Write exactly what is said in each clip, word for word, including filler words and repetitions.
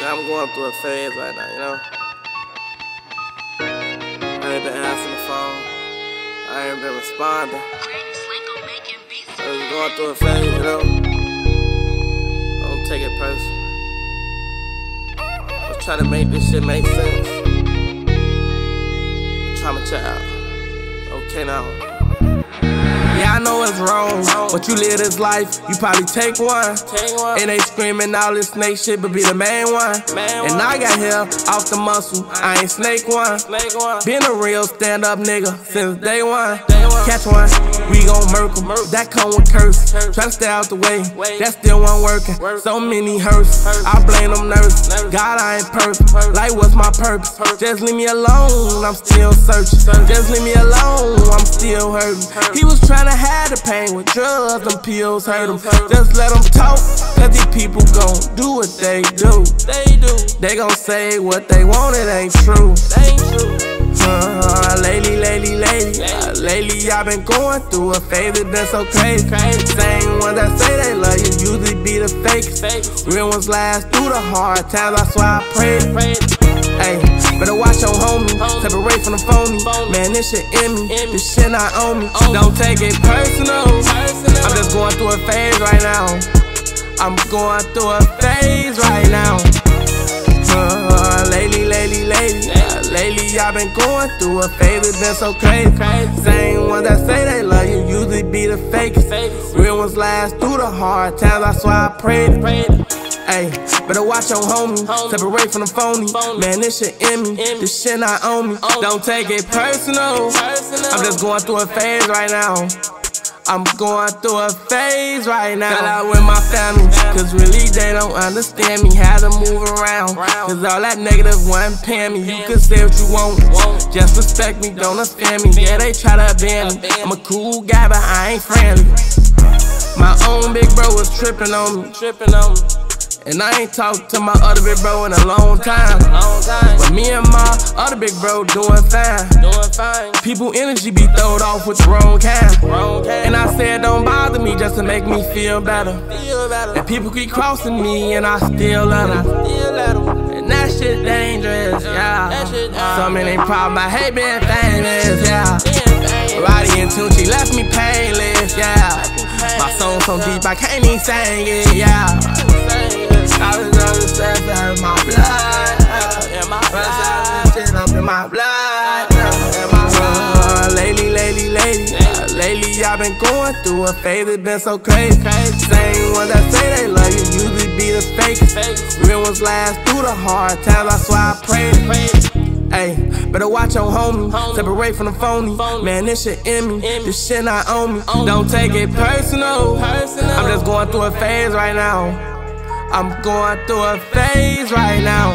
I'm going through a phase right now, you know. I ain't been answering the phone. I ain't been responding. I was going through a phase, you know. Don't take it personal. I'm trying to make this shit make sense. I'm a child. Okay now. Yeah, I know it's wrong, but you live this life, you probably take one. And they screaming all this snake shit, but be the main one. And I got here off the muscle, I ain't snake one. Been a real stand-up nigga since day one. Catch one, we gon' murk 'em, that come with curse. Try to stay out the way, that still wasn't working. So many hurts, I blame them nerves. God, I ain't perfect, like what's my purpose? Just leave me alone, I'm still searching. Just leave me alone, I'm still hurting. He was trying to hide the pain with drugs, them pills hurt him. Just let them talk, cause these people gon' do what they do. They gon' say what they want, it ain't true. Uh, lately, lately, lately, uh, lately I've been going through a phase, it been so crazy. Same ones that say they love you usually be the fakest. Real ones last through the hard times, that's why I pray. Hey, better watch your homie, separate from the phony. Man, this shit in me, this shit not on me. Don't take it personal, I'm just going through a phase right now. I'm going through a phase right now. Uh, lately, lately, lately, uh, lately I've been going through a phase, it's been so crazy. Same ones that say they love you usually be the fakest. Real ones last through the hard times, that's why I prayed. Hey, better watch your homie, separate from the phony. Man, this shit in me, this shit not on me. Don't take it personal, I'm just going through a phase right now. I'm going through a phase right now. Fell out with my family, cause really they don't understand me. Had to move around, cause all that negative wasn't paying me. You can say what you want, just respect me, don't offend me. Yeah, they try to ban me, I'm a cool guy, but I ain't friendly. My own big bro was tripping on me, tripping on me. And I ain't talked to my other big bro in a long time. But me and my other big bro doing fine. People energy be throwed off with the wrong kind. And I said don't bother me just to make me feel better. And people keep crossing me and I still love them. And that shit dangerous, yeah. So many problems, I hate being famous, yeah. Roddy and Tunechi left me painless, yeah. My song so deep I can't even sing it, yeah. I was on the stuff out of my blood, in my blood, shit up in my blood, in my blood. Lately, lately, lately, uh, lately I've been going through a phase, it been so crazy. Same ones that say they love you usually be the fakest. Real ones last through the hard times, that's why I pray. Hey, better watch your homie, separate from the phony. Man, this shit in me, this shit not on me. Don't take it personal, I'm just going through a phase right now. I'm going through a phase right now.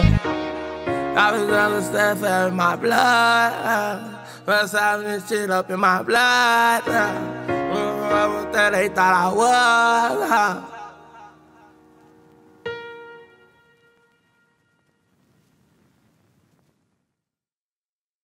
I was on the stuff out of my blood. What's having this shit up in my blood? What that they thought I was.